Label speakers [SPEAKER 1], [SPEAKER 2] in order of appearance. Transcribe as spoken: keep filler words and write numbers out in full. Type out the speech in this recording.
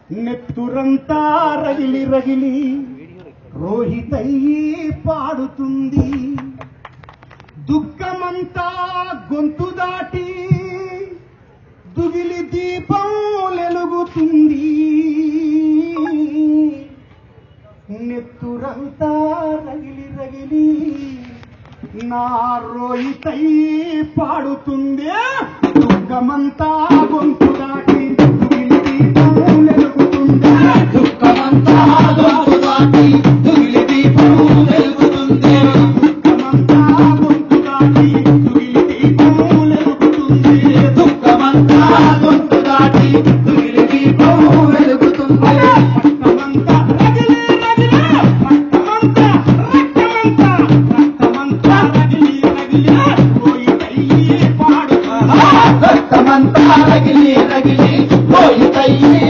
[SPEAKER 1] నెత్తురంతా రగిలి రగిలి రోహితయ్యి పాడుతుంది. దుఃఖమంతా గొంతు దాటి దుగిలి దీపం వెలుగుతుంది. నెత్తురంతా రగిలి రగిలి నా రోహితయ్యి పాడుతుంది. దుఃఖమంతా గొంతు దాటి దుగిలి దీపం వెలుగుతుంది.
[SPEAKER 2] దుఃఖమంతా గొంతు దాటి దుగిలి దీపం వెలుగుతుంది.
[SPEAKER 1] దుఃఖమంతా గొంతు దాటి దుగిలి దీపం వెలుగుతుంది.
[SPEAKER 2] దుఃఖమంతా గొంతు దాటి దుగిలి దీపం వెలుగుతుంది.
[SPEAKER 1] రక్తమంతా రగిలి రగిలి రక్తమంతా రక్తమంతా రక్తమంతా రగిలి రగిలి రోహితయ్యి పాడుతుంది.
[SPEAKER 2] రక్తమంతా రగిలి రగిలి రోహితయ్యి